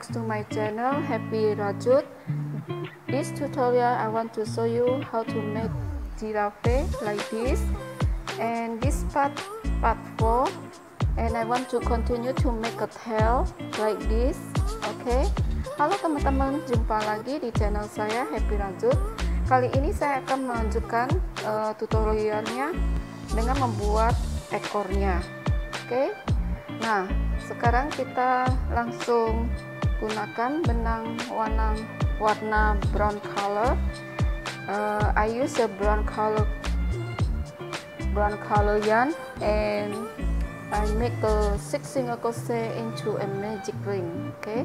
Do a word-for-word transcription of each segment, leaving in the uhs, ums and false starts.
back to my channel Happy Rajut. This tutorial I want to show you how to make giraffe like this, and this part part four, and I want to continue to make a tail like this. Okay, halo teman-teman, jumpa lagi di channel saya Happy Rajut. Kali ini saya akan melanjutkan uh, tutorialnya dengan membuat ekornya. Oke, okay? Nah sekarang kita langsung gunakan benang warna warna brown color. uh, I use a brown color brown color yarn, and I make a six single crochet into a magic ring. Okay,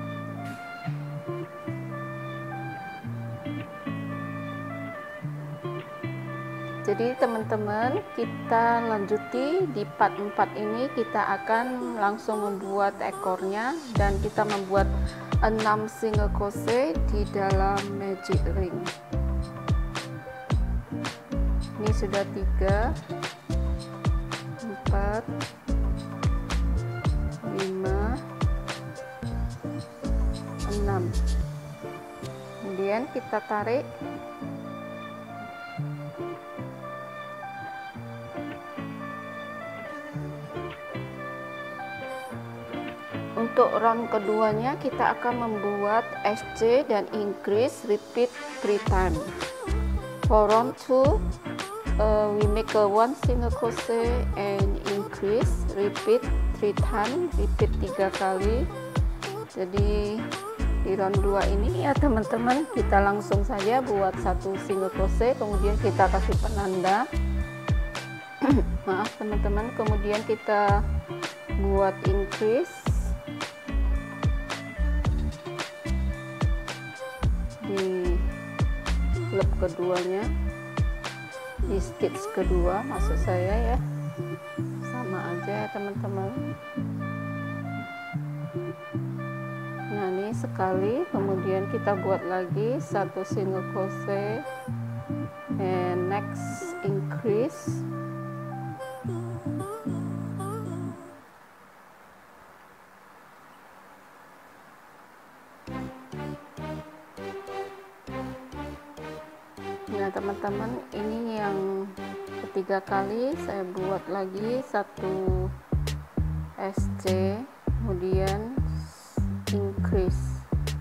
jadi teman-teman, kita lanjuti di part empat ini. Kita akan langsung membuat ekornya, dan kita membuat enam single crochet di dalam magic ring. Ini sudah tiga, empat, lima, enam. Kemudian kita tarik. Untuk round keduanya kita akan membuat S C dan increase, repeat three times. For round two, uh, we make a one single crochet and increase, repeat three times, repeat tiga kali. Jadi di round dua ini ya teman-teman, kita langsung saja buat satu single crochet, kemudian kita kasih penanda. Maaf teman-teman, kemudian kita buat increase di loop keduanya, di stitch kedua maksud saya ya, sama aja ya teman-teman. Nah ini sekali, kemudian kita buat lagi satu single crochet and next increase, nah teman-teman, ini yang ketiga kali saya buat lagi satu S C, kemudian increase.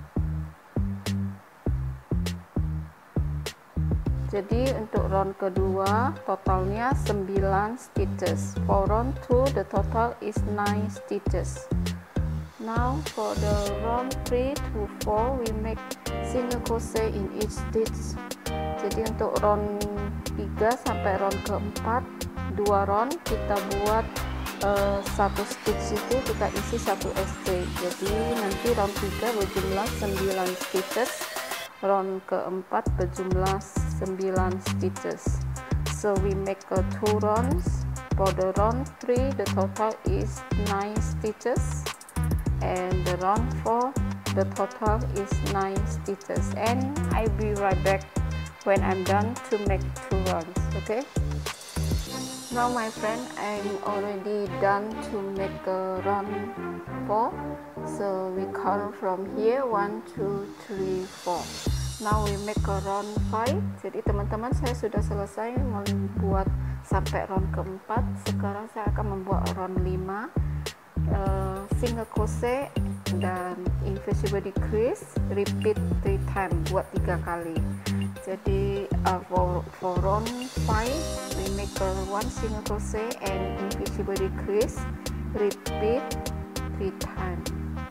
Jadi untuk round kedua totalnya sembilan stitches. For round two the total is nine stitches. Now for the round three to four we make single crochet in each stitch. Jadi untuk round tiga sampai round keempat, dua round kita buat uh, satu stitch itu kita isi satu S C. Jadi nanti round tiga berjumlah sembilan stitches, round keempat berjumlah sembilan stitches. So we make a two rounds. For the round three the total is nine stitches, and the round four the total is nine stitches. And I'll be right back when I'm done to make two rounds. Okay, now my friend, I'm already done to make a round four. So we count from here one two three four. Now we make a round five. Jadi teman-teman, saya sudah selesai membuat sampai round keempat. Sekarang saya akan membuat round lima, uh, single crochet dan invisible decrease, repeat three times, buat tiga kali. Jadi uh, for, for round five we make a one single crochet and invisible decrease, repeat three times.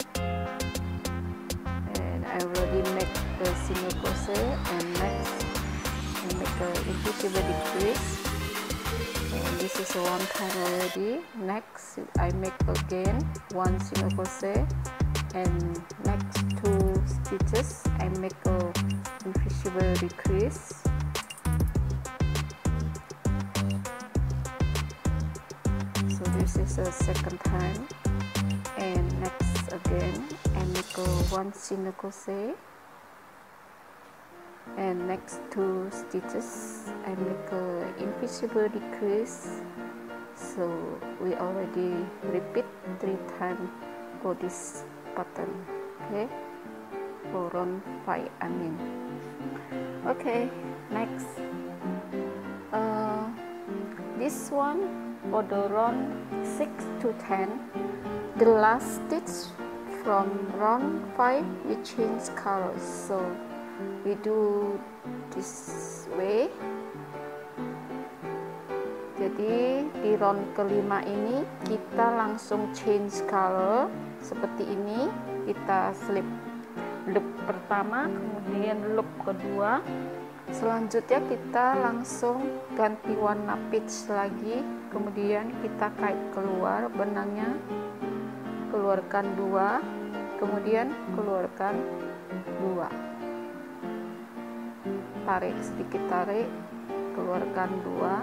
And I already make the single crochet, and next I make a invisible decrease, and this is one time already. Next I make again one single crochet, and next two stitches I make a invisible decrease. So this is the second time, and next again I make a one single crochet, and next two stitches I make a invisible decrease. So we already repeat three times for this pattern. Okay, for round five I mean. Okay, next uh, this one for the round six to ten, the last stitch from round five we change colors, so we do this way. Jadi di round kelima ini kita langsung change color seperti ini. Kita slip loop pertama, kemudian loop kedua, selanjutnya kita langsung ganti warna peach lagi, kemudian kita kait keluar benangnya, keluarkan dua, kemudian keluarkan dua, tarik sedikit, tarik, keluarkan dua.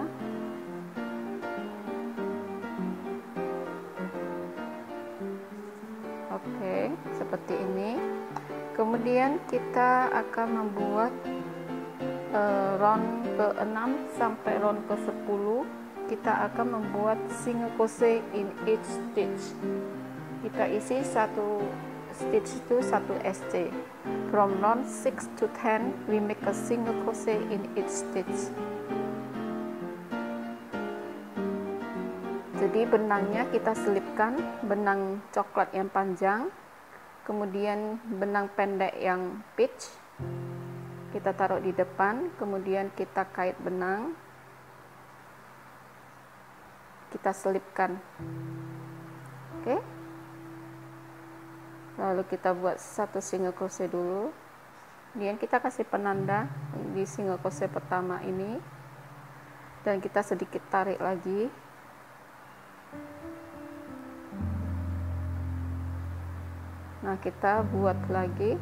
Oke, seperti ini. Kemudian kita akan membuat uh, round ke enam sampai round ke sepuluh. Kita akan membuat single crochet in each stitch. Kita isi satu stitch itu satu S C. From round six to ten we make a single crochet in each stitch. Jadi benangnya kita selipkan, benang coklat yang panjang, kemudian benang pendek yang peach kita taruh di depan, kemudian kita kait benang, kita selipkan. Oke, lalu kita buat satu single crochet dulu, kemudian kita kasih penanda di single crochet pertama ini, dan kita sedikit tarik lagi. Nah, kita buat lagi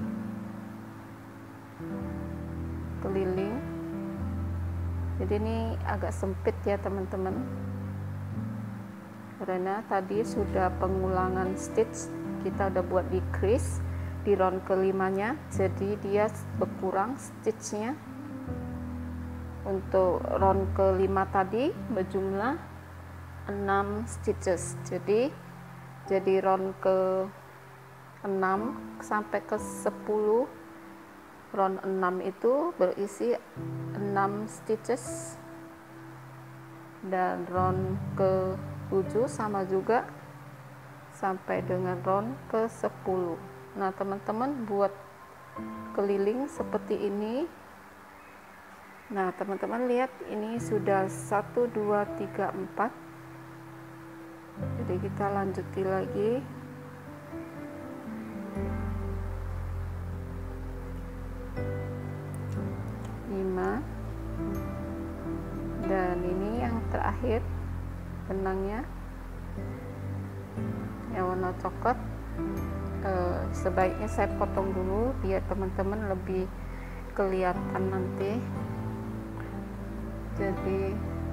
keliling. Jadi ini agak sempit ya teman-teman, karena tadi sudah pengulangan stitch, kita udah buat di crease di round kelimanya, jadi dia berkurang stitchnya. Untuk round kelima tadi berjumlah enam stitches, jadi jadi round ke enam sampai ke sepuluh, round enam itu berisi enam stitches, dan round ke tujuh sama juga sampai dengan round ke sepuluh. Nah, teman-teman buat keliling seperti ini. Nah, teman-teman lihat ini sudah satu dua tiga empat. Jadi kita lanjuti lagi. lima, dan ini yang terakhir benangnya yang warna coklat. E, sebaiknya saya potong dulu biar teman-teman lebih kelihatan nanti. Jadi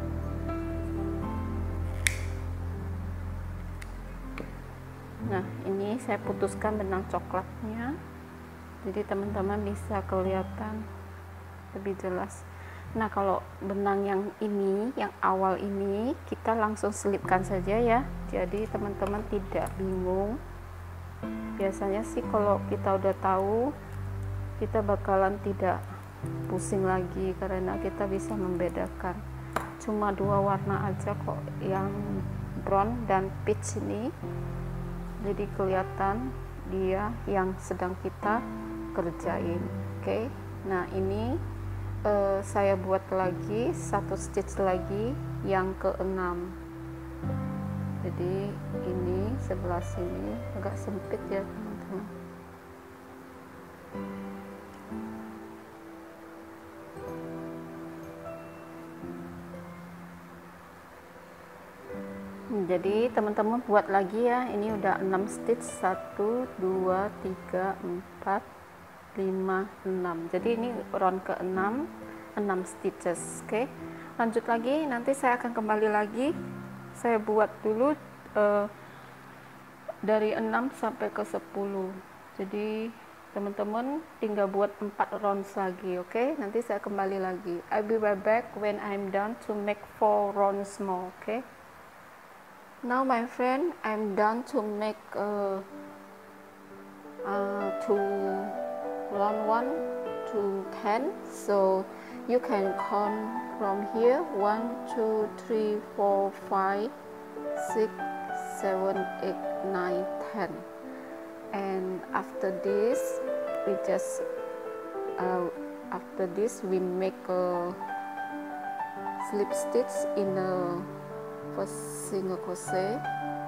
nah, ini saya putuskan benang coklatnya, jadi teman-teman bisa kelihatan lebih jelas. Nah, kalau benang yang ini, yang awal ini, kita langsung selipkan saja ya, jadi teman-teman tidak bingung. Biasanya sih kalau kita udah tahu, kita bakalan tidak pusing lagi, karena kita bisa membedakan cuma dua warna aja kok, yang brown dan peach ini, jadi kelihatan dia yang sedang kita kerjain. Oke, nah ini Uh, saya buat lagi satu stitch lagi yang keenam. Jadi ini sebelah sini agak sempit ya teman-teman. Jadi teman-teman buat lagi ya, ini udah enam stitch, satu dua tiga empat lima, enam. Jadi ini round ke enam, enam stitches. Oke, lanjut lagi, nanti saya akan kembali lagi. Saya buat dulu uh, dari enam sampai ke sepuluh. Jadi teman-teman tinggal buat empat rounds lagi. Oke, nanti saya kembali lagi. I'll be right back when I'm done to make four rounds more. Oke, now my friend, I'm done to make uh, uh, to round one to ten, so you can count from here one, two, three, four, five, six, seven, eight, nine, ten. And after this we just uh, after this we make a slip stitch in the first single crochet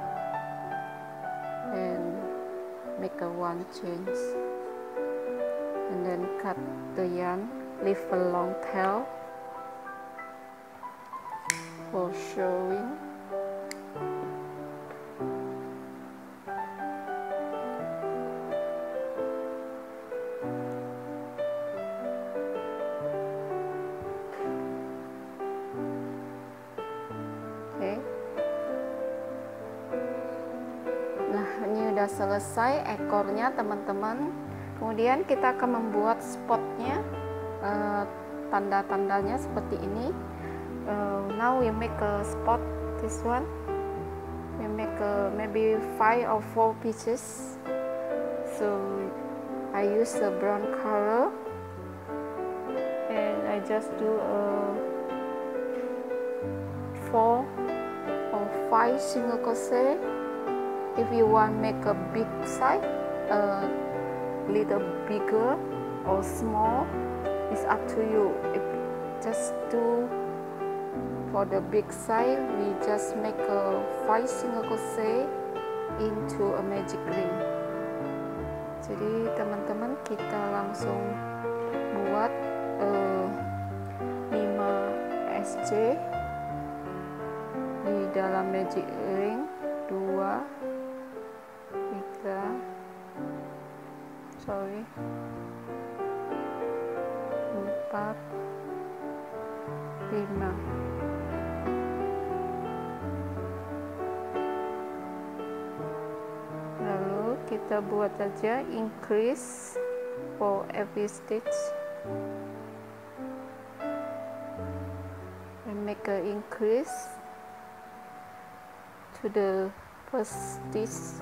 and make a one change, and then cut the yarn, leave a long tail for showing. Udah selesai ekornya teman-teman. Kemudian kita akan membuat spotnya, uh, tanda-tandanya seperti ini. Uh, now we make a spot, this one we make a, maybe five or four pieces, so I use the brown color and I just do a four or five single crochet. If you want make a big size, a uh, little bigger or small, it's up to you. If just do for the big size, we just make a five single crochet into a magic ring. Jadi teman-teman, kita langsung buat uh, lima S C di dalam magic ring. Dua, tiga, sorry, empat, lima. Lalu kita buat aja increase for every stitch and make a increase to the first stitch.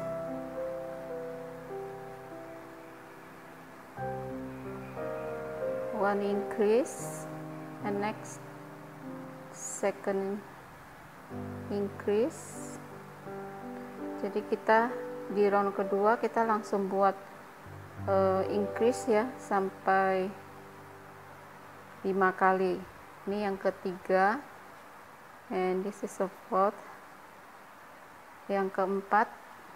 One increase and next second increase. Jadi kita di round kedua kita langsung buat uh, increase ya sampai lima kali. Ini yang ketiga, and this is the fourth. Yang keempat,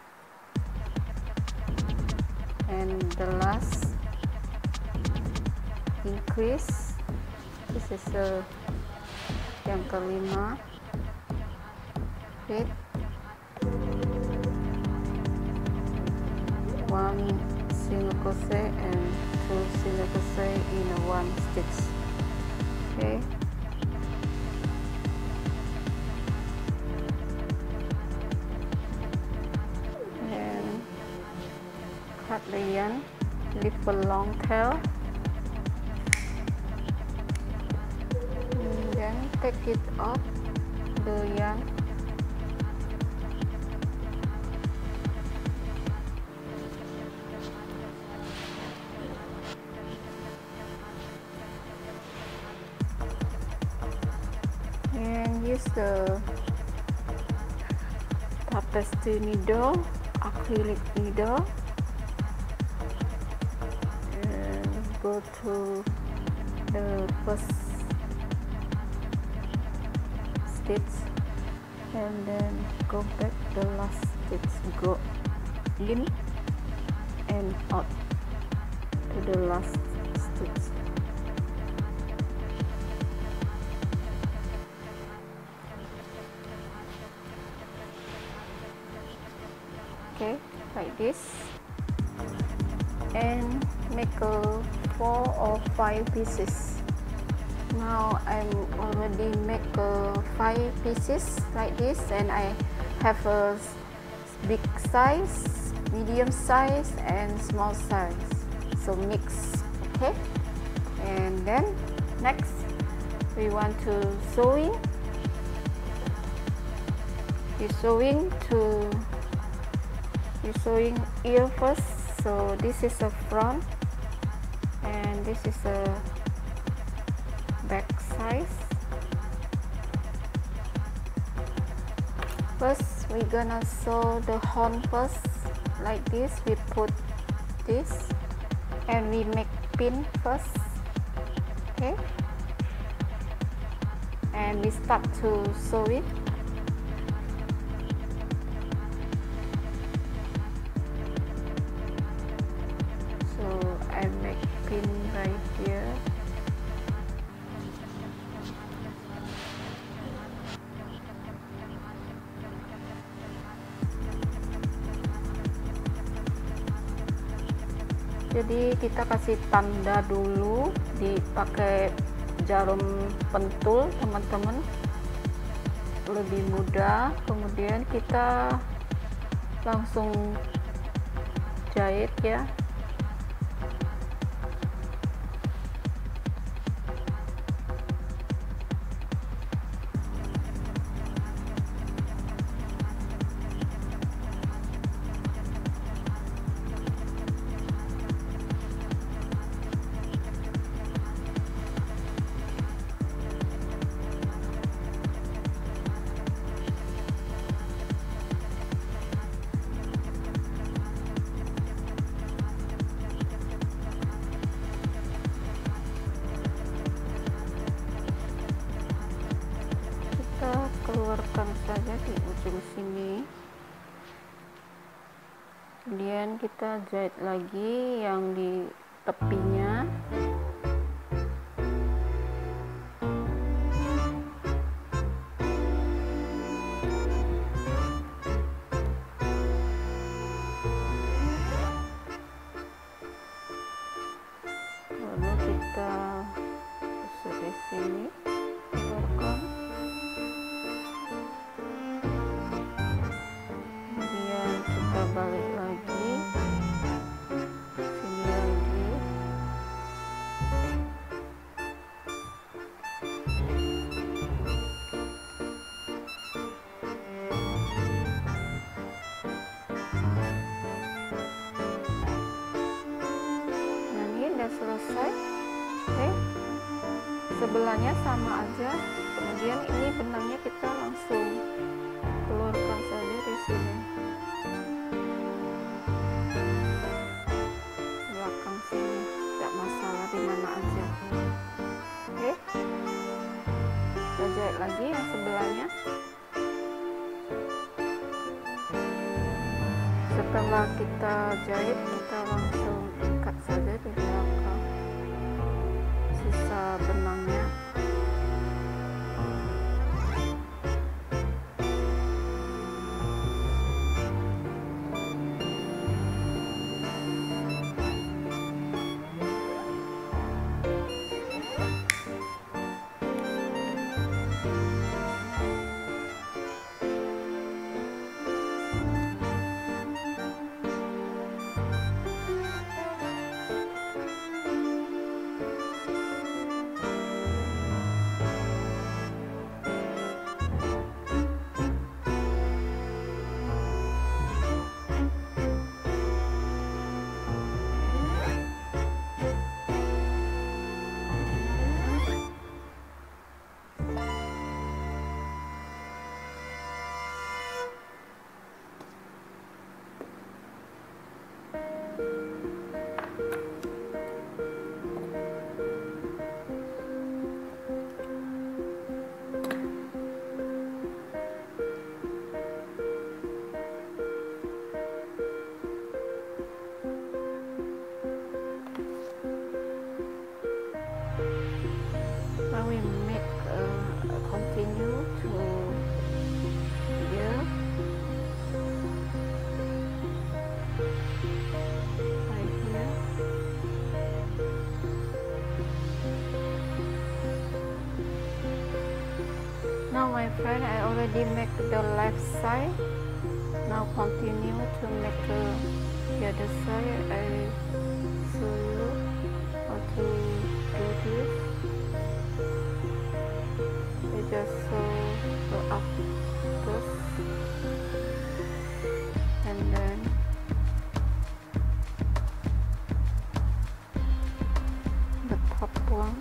and the last increase. This is the yang kelima, fifth, one single crochet and two single crochet in a one stitch. Okay. Cut the yarn, leave a long tail, and then take it off the yarn. And use the tapestry needle, acrylic needle. Go to the first stitch and then go back the last stitch, go in and out to the last stitch. Okay, like this, and make a four or five pieces. Now I'm already make a five pieces like this, and I have a big size, medium size, and small size, so mix. Okay, and then next we want to sewing. You sewing to you sewing ear first. So this is the front and this is the back size. First we're gonna sew the horn first, like this. We put this and we make pin first, okay, and we start to sew it. So I make pin right here. Jadi kita kasih tanda dulu, dipakai jarum pentul teman-teman, lebih mudah. Kemudian kita langsung jahit ya. Keluarkan saja di ujung sini, kemudian kita jahit lagi yang di tepinya. Lalu kita usir di sini, keluarkan. Balik lagi sini lagi. Nah ini udah selesai. Oke, sebelahnya sama aja. Kemudian ini benangnya kita langsung keluarkan saja di sini. Dimana aja. Oke, kita jahit lagi yang sebelahnya. Setelah kita jahit, kita langsung ikat saja di belakang sisa benangnya. Now we make uh, continue to here, right here. Now my friend, I already make the left side. Now continue to make the, the other side. I show you how to do this. You just sew the up first and then tuang.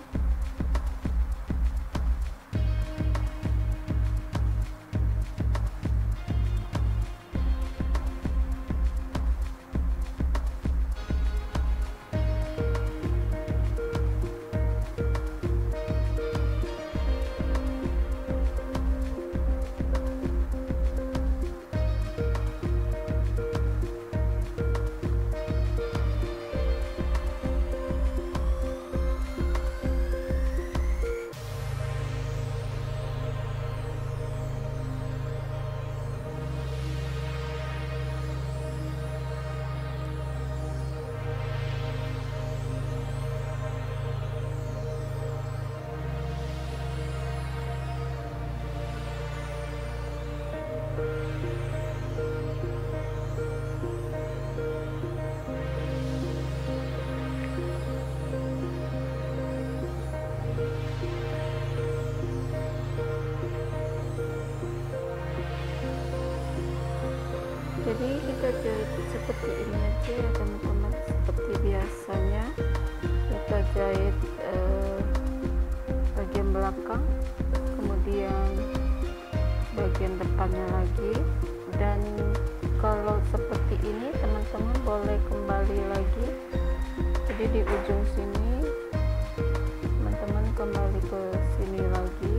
Jadi kita jahit seperti ini aja ya teman-teman, seperti biasanya kita jahit eh, bagian belakang, kemudian bagian depannya lagi. Dan kalau seperti ini teman-teman boleh kembali lagi, jadi di ujung sini teman-teman kembali ke sini lagi.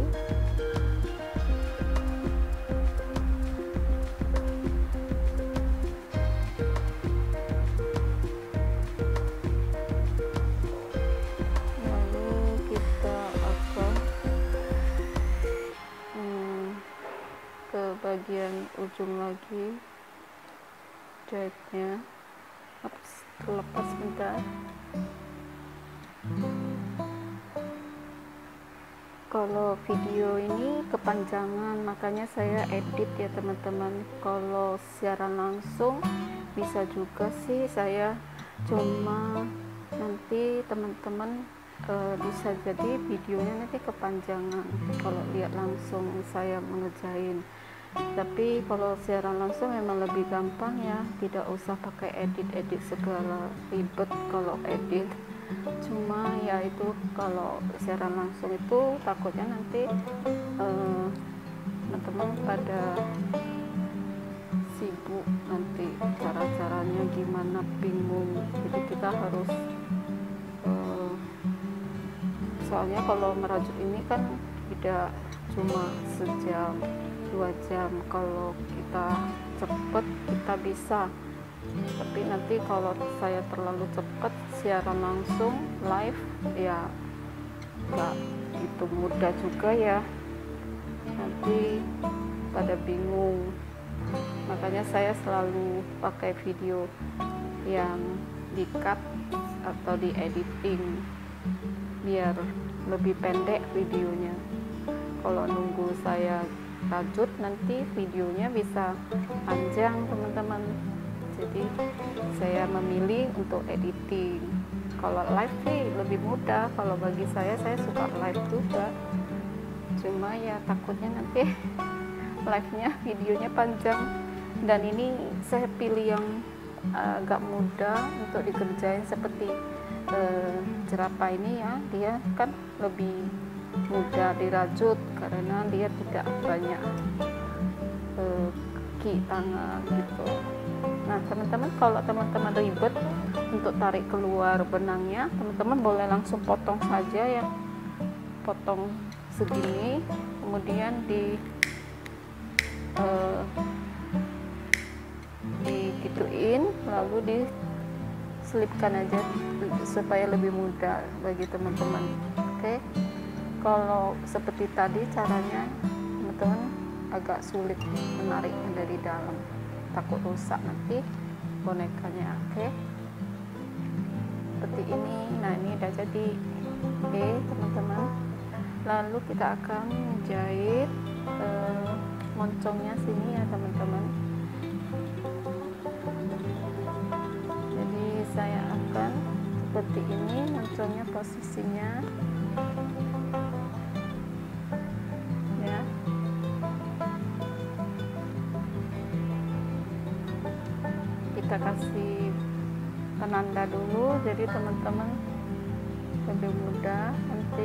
Bagian ujung lagi jahitnya, terlepas bentar. Kalau video ini kepanjangan, makanya saya edit ya teman-teman. Kalau siaran langsung bisa juga sih, saya cuma nanti teman-teman e, bisa jadi videonya nanti kepanjangan kalau lihat langsung saya mengerjain. Tapi kalau siaran langsung memang lebih gampang ya, tidak usah pakai edit-edit segala, ribet kalau edit. Cuma ya itu kalau siaran langsung itu takutnya nanti teman-teman eh, pada sibuk, nanti cara-caranya gimana bingung. Jadi kita harus eh, soalnya kalau merajut ini kan tidak cuma sejam dua jam, kalau kita cepet kita bisa, tapi nanti kalau saya terlalu cepet siaran langsung live ya nggak itu mudah juga ya, nanti pada bingung. Makanya saya selalu pakai video yang di cut atau di editing biar lebih pendek videonya. Kalau nunggu saya rajut nanti videonya bisa panjang teman-teman, jadi saya memilih untuk editing. Kalau live sih lebih mudah, kalau bagi saya saya suka live juga, cuma ya takutnya nanti live nya videonya panjang. Dan ini saya pilih yang agak mudah untuk dikerjain, seperti eh, jerapah ini ya, dia kan lebih mudah dirajut karena dia tidak banyak eh, kaki tangan gitu. Nah teman-teman, kalau teman-teman ribet untuk tarik keluar benangnya, teman-teman boleh langsung potong saja ya, potong segini, kemudian di eh, digituin, lalu diselipkan aja supaya lebih mudah bagi teman-teman. Oke, kalau seperti tadi caranya teman-teman agak sulit menarik dari dalam, takut rusak nanti bonekanya. Oke, seperti ini. Nah ini udah jadi. Oke teman-teman, lalu kita akan jahit eh, moncongnya sini ya teman-teman. Jadi saya akan seperti ini moncongnya posisinya ya. Kita kasih penanda dulu, jadi teman-teman lebih mudah nanti.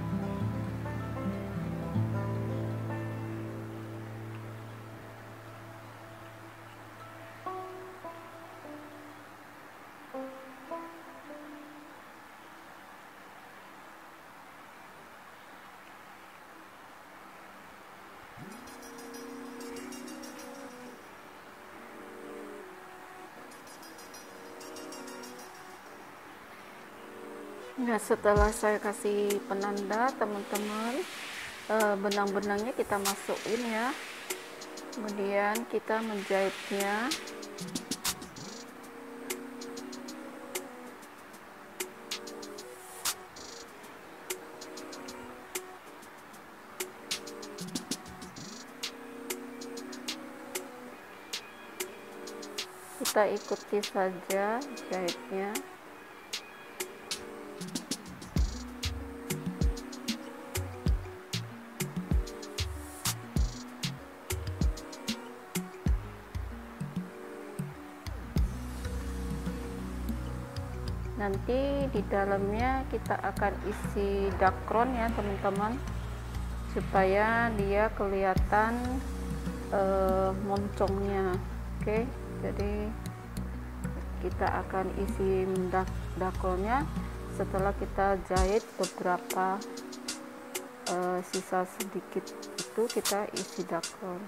Nah, setelah saya kasih penanda teman-teman, eh, benang-benangnya kita masukin ya, kemudian kita menjahitnya. Kita ikuti saja jahitnya. Nanti di dalamnya kita akan isi dakron ya teman-teman, supaya dia kelihatan eh, moncongnya. Oke, jadi kita akan isi dak dakronnya setelah kita jahit beberapa eh, sisa sedikit itu kita isi dakron.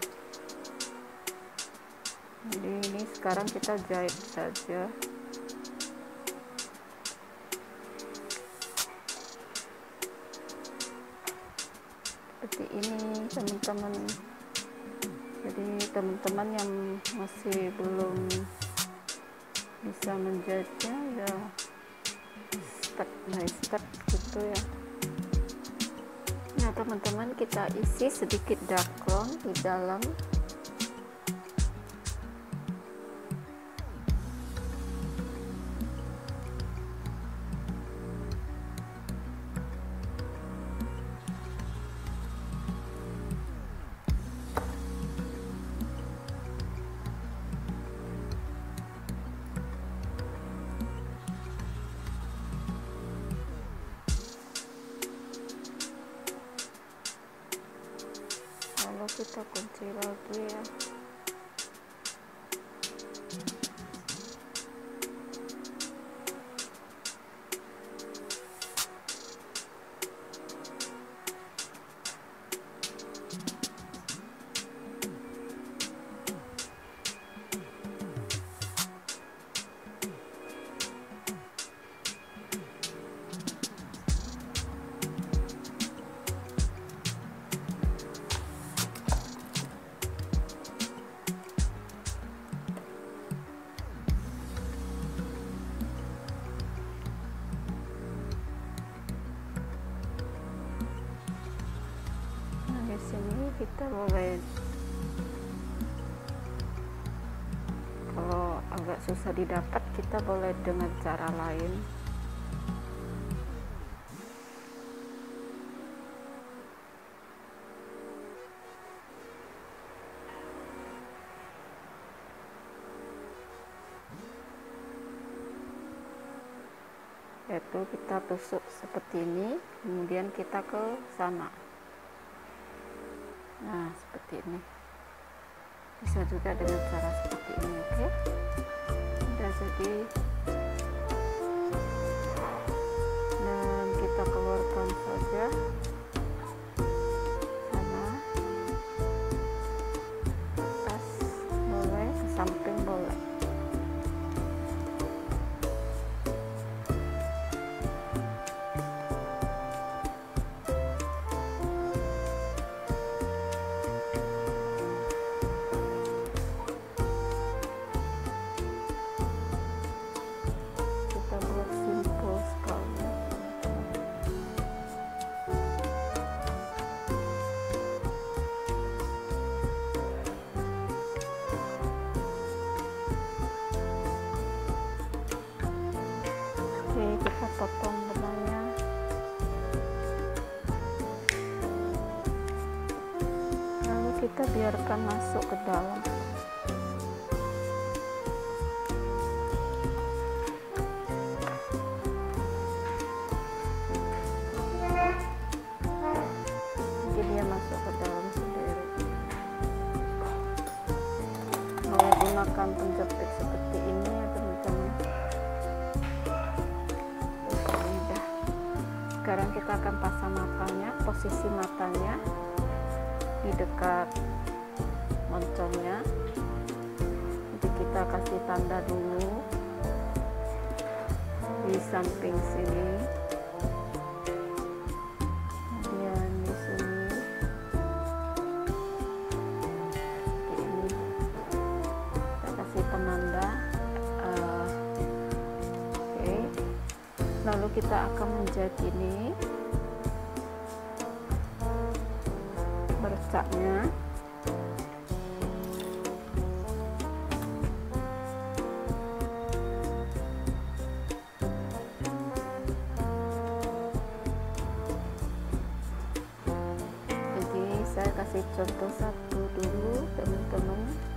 Jadi ini sekarang kita jahit saja. Seperti ini teman-teman. Jadi teman-teman yang masih belum bisa menjahitnya ya step by step gitu ya. Nah teman-teman, kita isi sedikit dakron di dalam. Lalu kita kunci lagi ya. Sini kita boleh, kalau agak susah didapat kita boleh dengan cara lain. Yaitu kita tusuk seperti ini, kemudian kita ke sana. Nah seperti ini, bisa juga dengan cara seperti ini. Oke, udah jadi, dan kita keluarkan saja sana, atas boleh, ke samping boleh. Kita potong benangnya. Lalu kita biarkan masuk ke dalam. Sekarang kita akan pasang matanya, posisi matanya di dekat moncongnya. Jadi kita kasih tanda dulu di samping sini, kemudian di sini, ini kita kasih penanda. Uh, oke okay. Lalu kita akan menjahit ini bercaknya. Saya kasih contoh satu dulu teman-teman.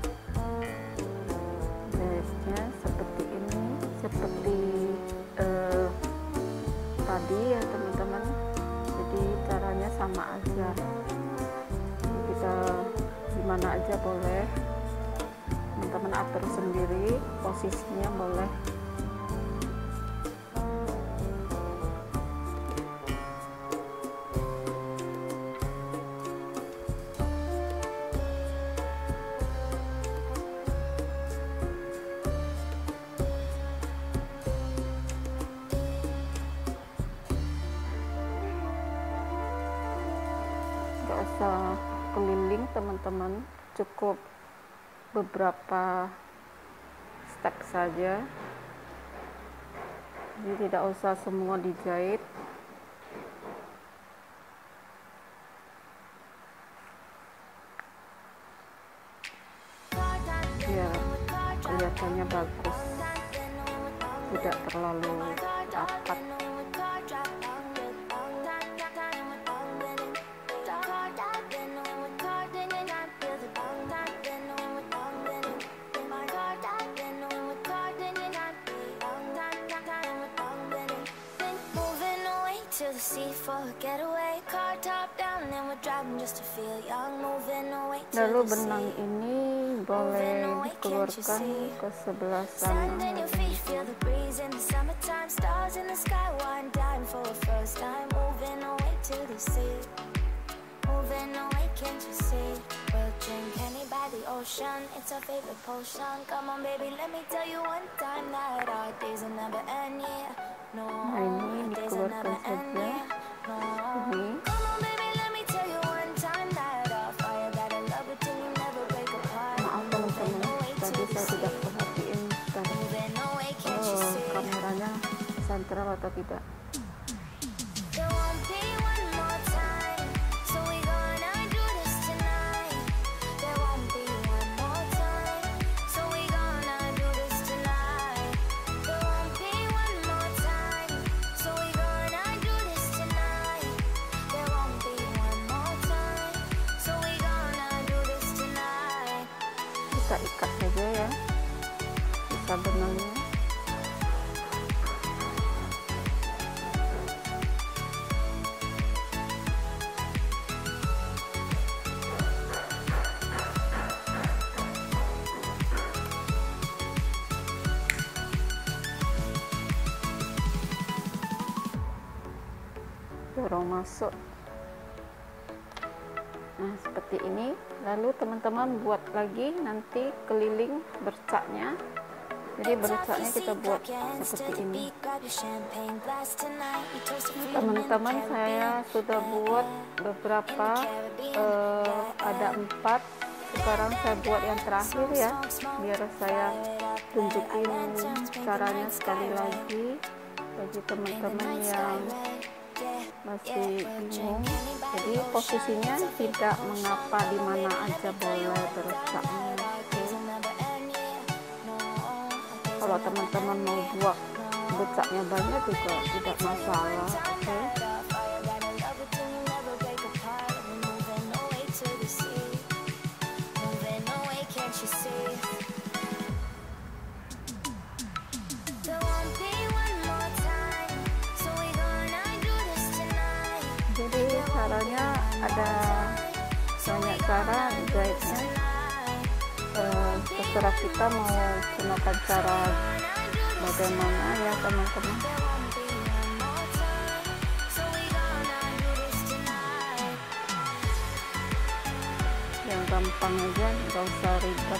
Jahitnya seperti ini, seperti eh, tadi ya teman-teman. Jadi caranya sama aja. Jadi kita gimana aja boleh, teman-teman atur sendiri posisinya boleh. Gak usah keliling teman-teman, cukup beberapa step saja, jadi tidak usah semua dijahit. Biar kelihatannya bagus, tidak terlalu rapat. To the sea for a getaway, car top down and we're driving just to feel young, moving away to Lalu the benang sea. ini boleh dikeluarkan ke sebelah sana. Sand in your feet, feel the breeze in the summertime, stars in the sky, one time for the first time, moving away to the sea, moving away, can't you see? We'll drink honey by the ocean, it's our favorite potion. Come on baby, let me tell you one time that our days will never end, yeah. No, Nah ini dikeluarkan saja. Ini maaf teman-teman, tadi saya tidak perhatiin tadi oh, kameranya sentral atau tidak. Kita ikat saja ya, bisa benangnya. Dorong masuk. Nah seperti ini. Lalu teman-teman buat lagi nanti keliling bercaknya. Jadi bercaknya kita buat seperti ini. Teman-teman saya sudah buat beberapa, eh, ada empat. Sekarang saya buat yang terakhir ya, biar saya tunjukin caranya sekali lagi bagi teman-teman yang masih bingung. Jadi posisinya tidak mengapa, di mana aja boleh bercaknya. Kalau teman-teman mau buat bercaknya banyak juga tidak masalah. Oke okay? Jadi caranya ada banyak cara jahitnya, eh, terserah kita mau gunakan cara bagaimana ya teman-teman. gampang aja, nggak usah ribet.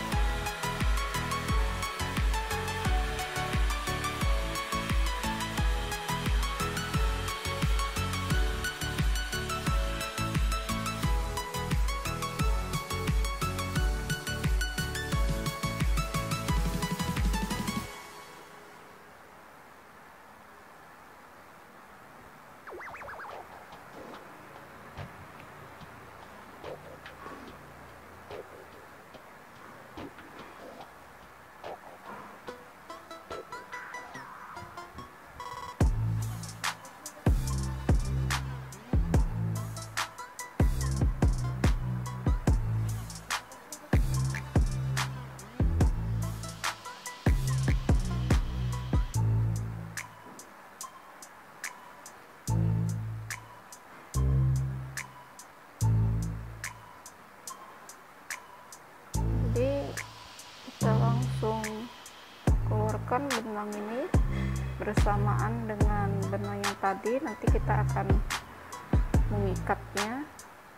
Keluarkan benang ini bersamaan dengan benang yang tadi, nanti kita akan mengikatnya.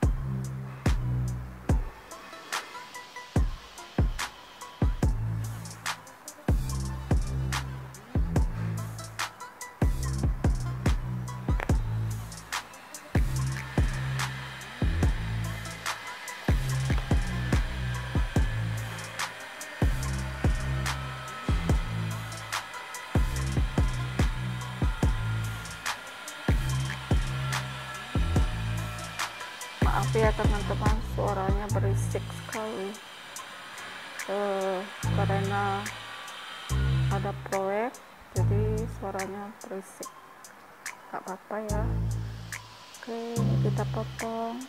Maaf ya teman-teman, suaranya berisik sekali eh, karena ada proyek, jadi suaranya berisik. Gak apa-apa ya. Oke, kita potong.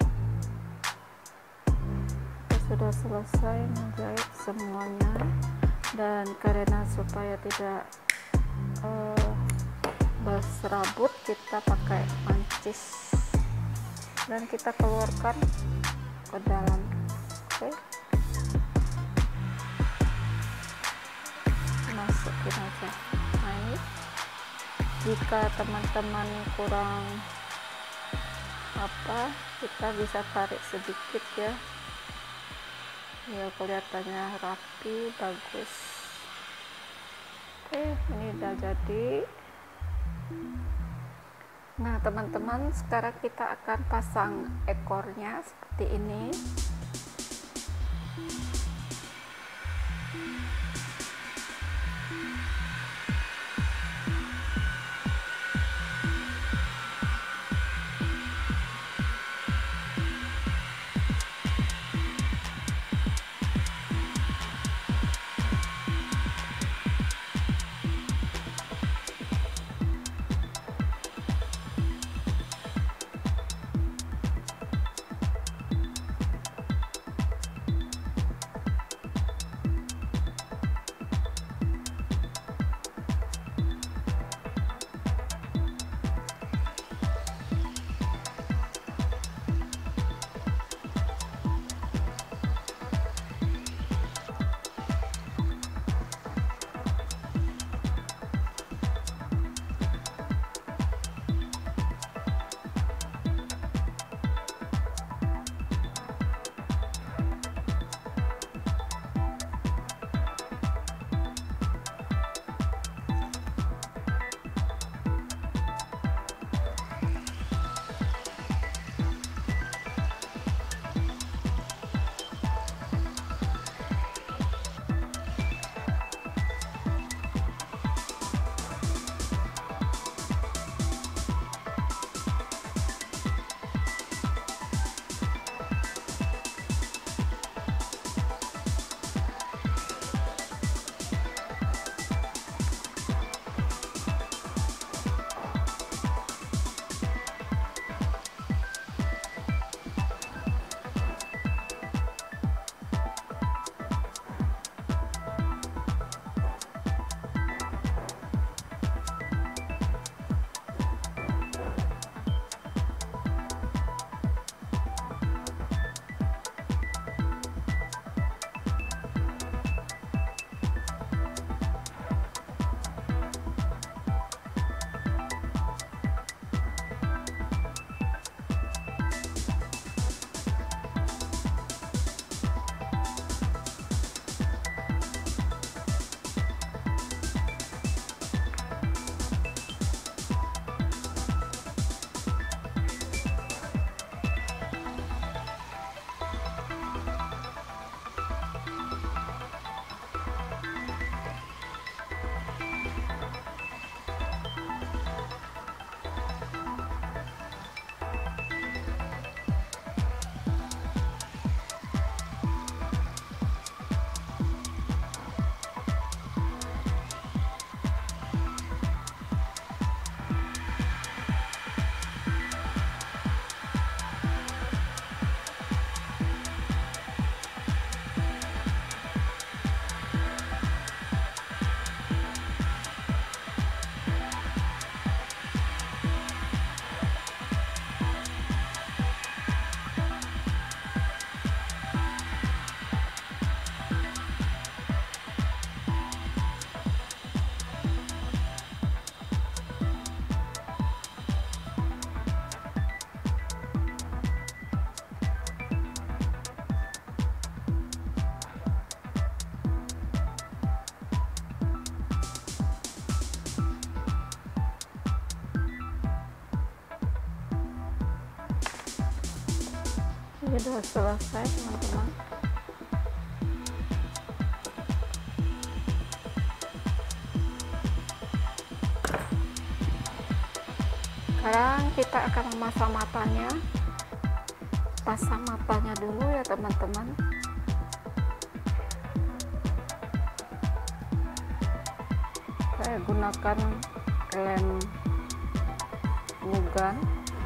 Kita sudah selesai menjahit semuanya, dan karena supaya tidak eh, berserabut, kita pakai mancis dan kita keluarkan ke dalam. Oke, masukin aja. Nah, ini jika teman-teman kurang apa, kita bisa tarik sedikit ya, ya kelihatannya rapi, bagus. Oke, ini udah jadi. Nah teman-teman, sekarang kita akan pasang ekornya seperti ini. Ini sudah selesai teman-teman. Sekarang kita akan memasang matanya. Pasang matanya dulu ya teman-teman. Saya gunakan lem Mugan.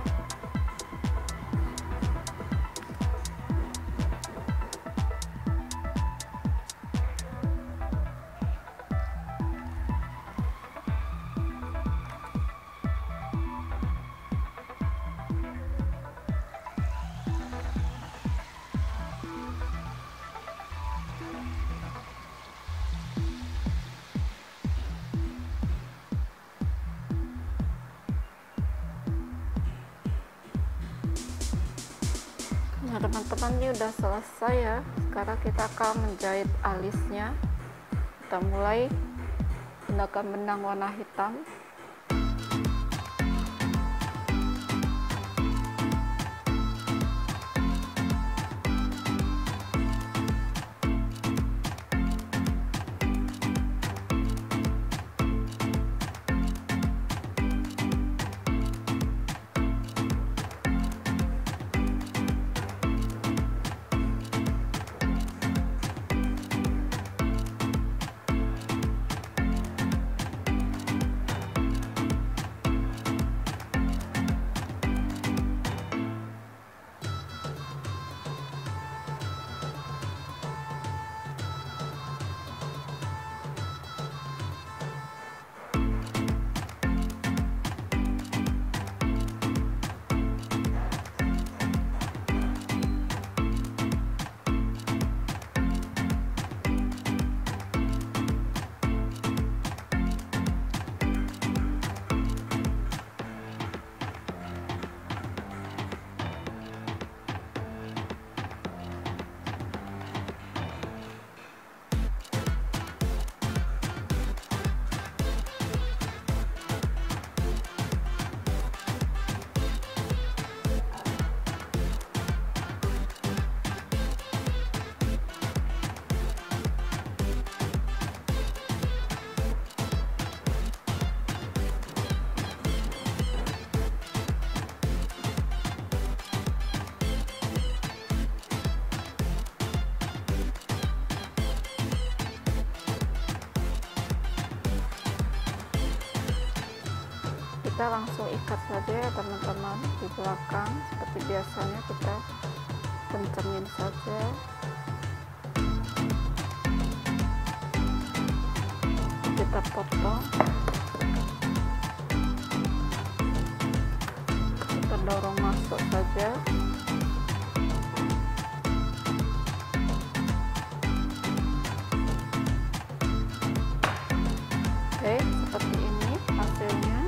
Nah teman-teman, ini udah selesai ya. Sekarang kita akan menjahit alisnya. Kita mulai gunakan benang warna hitam. Kita langsung ikat saja ya teman-teman di belakang, seperti biasanya kita kencengin saja. Kita potong, kita dorong masuk saja. Oke, seperti ini hasilnya.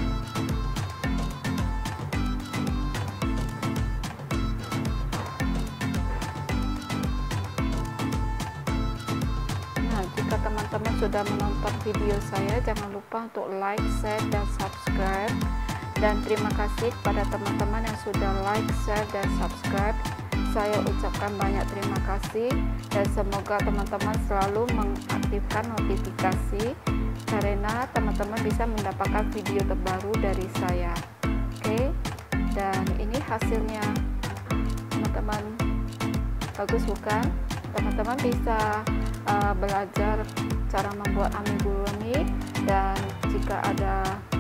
Jika teman-teman sudah menonton video saya, jangan lupa untuk like, share, dan subscribe. Dan terima kasih kepada teman-teman yang sudah like, share, dan subscribe. Saya ucapkan banyak terima kasih, dan semoga teman-teman selalu mengaktifkan notifikasi karena teman-teman bisa mendapatkan video terbaru dari saya. Oke, dan ini hasilnya teman-teman. Bagus bukan? Teman-teman bisa uh, belajar cara membuat amigurumi, dan jika ada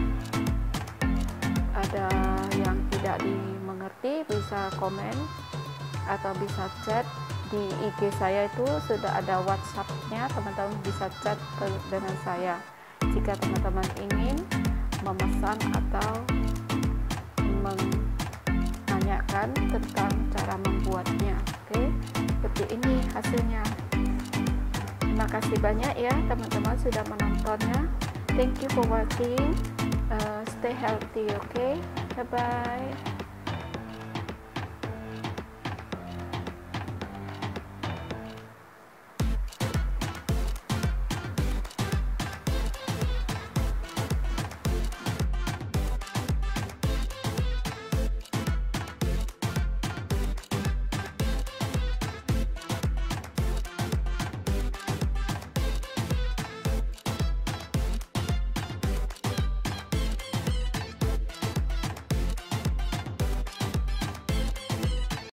ada yang tidak dimengerti bisa komen atau bisa chat di I G saya. Itu sudah ada WhatsApp-nya, teman-teman bisa chat ke, dengan saya jika teman-teman ingin memesan atau menanyakan tentang cara membuatnya. Oke, seperti ini hasilnya. Terima kasih banyak ya teman-teman sudah menontonnya. Thank you for watching. Uh, stay healthy, okay? Bye bye.